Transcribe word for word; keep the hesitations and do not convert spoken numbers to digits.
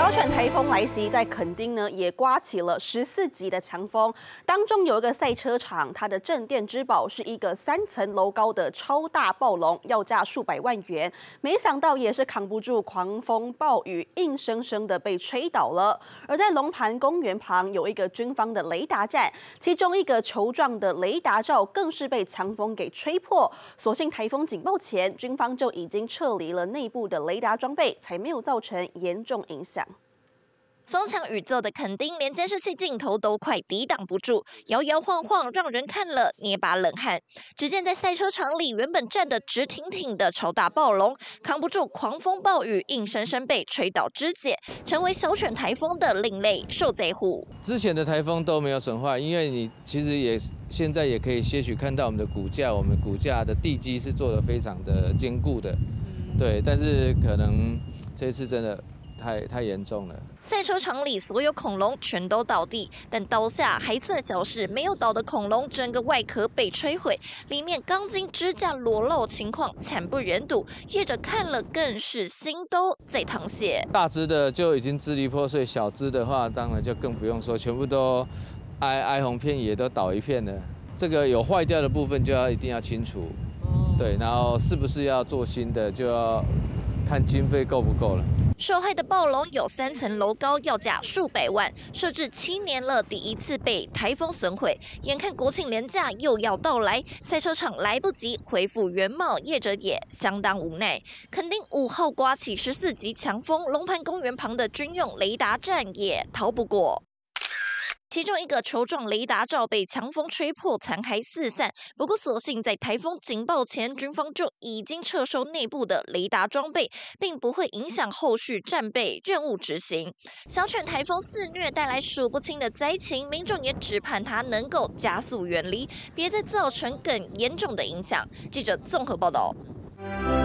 小犬台风来袭，在垦丁呢也刮起了十四级的强风，当中有一个赛车场，它的镇店之宝是一个三层楼高的超大暴龙，要价数百万元，没想到也是扛不住狂风暴雨，硬生生的被吹倒了。而在龙盘公园旁有一个军方的雷达站，其中一个球状的雷达罩更是被强风给吹破，所幸台风警报前，军方就已经撤离了内部的雷达装备，才没有造成严重影响。 风强雨骤的垦丁，连监视器镜头都快抵挡不住，摇摇晃晃，让人看了捏把冷汗。只见在赛车场里，原本站得直挺挺的超大暴龙，扛不住狂风暴雨，硬生生被吹倒肢解，成为小犬台风的另类受灾户。 之前的台风都没有损坏，因为你其实也现在也可以些许看到我们的骨架，我们骨架的地基是做得非常的坚固的，对，但是可能这次真的太太严重了。 赛车场里所有恐龙全都倒地，但刀下还算小事，没有倒的恐龙整个外壳被摧毁，里面钢筋支架裸露，情况惨不忍睹。业者看了更是心都在淌血。 大只的就已经支离破碎，小只的话当然就更不用说，全部都哀哀鸿遍野，都倒一片了。这个有坏掉的部分就要一定要清除，对，然后是不是要做新的，就要看经费够不够了。 受害的暴龙有三层楼高，要价数百万，设置七年了，第一次被台风损毁。眼看国庆连假又要到来，赛车场来不及恢复原貌，业者也相当无奈。垦丁午后刮起十四级强风，龙盘公园旁的军用雷达站也逃不过。其中一个球状雷达罩被强风吹破，残骸四散。不过，所幸在台风警报前，军方就已经撤收内部的雷达装备，并不会影响后续战备任务执行。小犬台风肆虐，带来数不清的灾情，民众也只盼它能够加速远离，别再造成更严重的影响。记者综合报道。